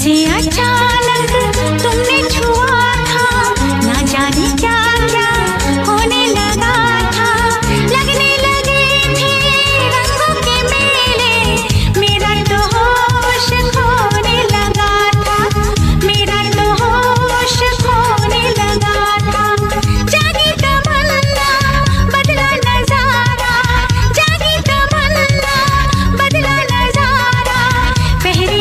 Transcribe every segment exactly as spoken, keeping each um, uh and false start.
जैसे अचानक तुमने छुआ था, ना जाने क्या क्या होने लगा था। लगने लगे थे रंगों के मेले, मेरा तो होश खोने लगा था, मेरा तो होश खोने लगा था। जागी तमन्ना बदला नजारा, जागी तमन्ना बदला नजारा, पहली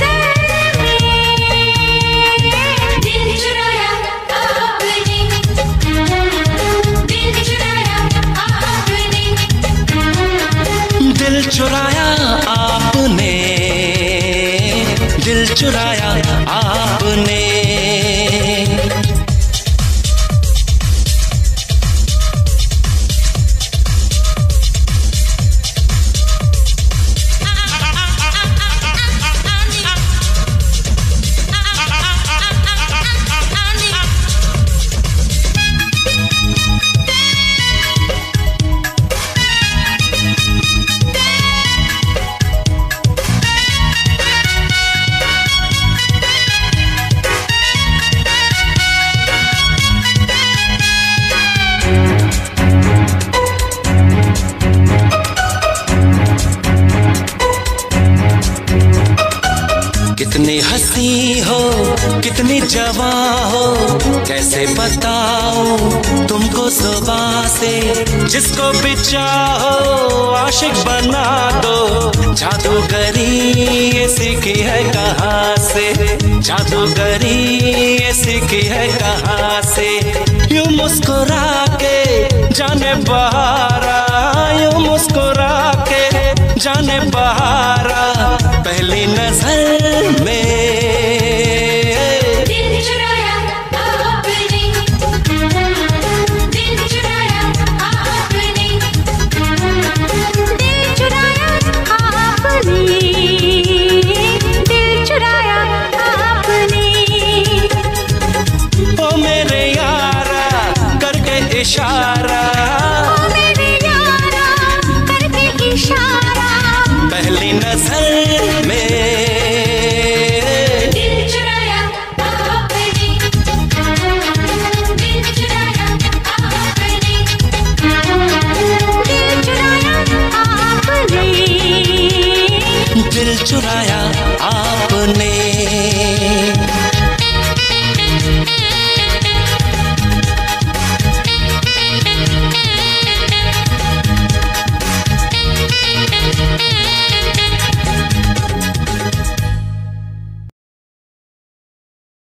दिल चुराया आपने, दिल चुराया आपने। कितनी हंसी हो, कितनी जवां हो, कैसे बताऊं तुमको जुबां से। जिसको भी चाहो आशिक बना दो, जादूगरी ये सीखी है कहाँ से, जादूगरी ये सीखी है कहाँ से। यूं मुस्कुरा के जाने बहारा, यूं मुस्कुरा के जाने बहारा, पहली नजर में दिल चुराया आपने, दिल चुराया आपने, दिल चुराया आपने, दिल चुराया आपने। ओ मेरे यारा करके इशारा, ओ मेरे यारा करके इशारा, पहली नजर में दिल चुराया आपने, दिल चुराया आपने, दिल चुराया आपने, दिल चुराया आपने।